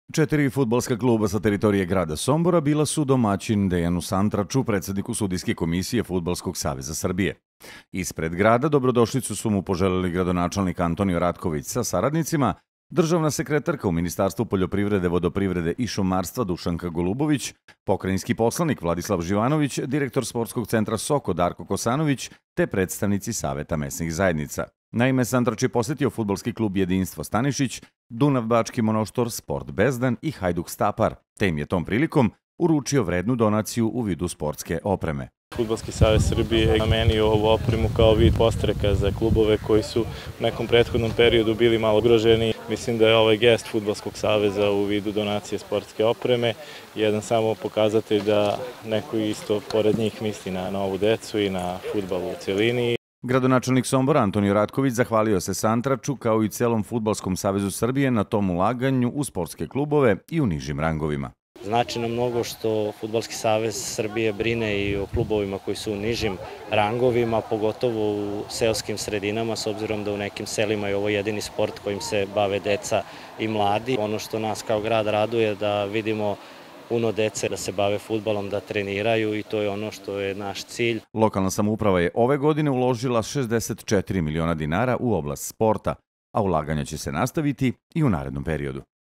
4 fudbalska kluba sa teritorije grada Sombora bila su domaćin Dejanu Santraču, predsedniku sudijske komisije Fudbalskog saveza Srbije. Ispred grada dobrodošlicu su mu poželeli gradonačelnik Antonio Ratković sa saradnicima, državna sekretarka u Ministarstvu poljoprivrede, vodoprivrede i šumarstva Dušanka Golubović, pokrajinski poslanik Vladislav Živanović, direktor sportskog centra Soko Darko Kosanović te predstavnici Saveta mesnih zajednica. Naime, Santrač je posetio fudbalski klub Jedinstvo Stanišić, Dunav Bački Monoštor, Sport Bezdan i Hajduk Stapar, te im je tom prilikom uručio vrednu donaciju u vidu sportske opreme. Fudbalski savez Srbije je namenio ovu opremu kao vid podstreka za klubove koji su u nekom prethodnom periodu bili malo ugroženi. Mislim da je ovaj gest Fudbalskog saveza u vidu donacije sportske opreme jedan samo pokazatelj da neko isto pored njih misli na ovu decu i na fudbal u celini. Gradonačelnik Sombora Antonio Ratković zahvalio se Santraču kao i celom Fudbalskom savezu Srbije na tom ulaganju u sportske klubove i u nižim rangovima. Znači nam mnogo što Fudbalski savez Srbije brine i o klubovima koji su u nižim rangovima, pogotovo u seoskim sredinama, s obzirom da u nekim selima je ovo jedini sport kojim se bave deca i mladi. Ono što nas kao grad raduje da vidimo puno dece da se bave fudbalom, da treniraju i to je ono što je naš cilj. Lokalna samouprava je ove godine uložila 64 miliona dinara u oblast sporta, a ulaganja će se nastaviti i u narednom periodu.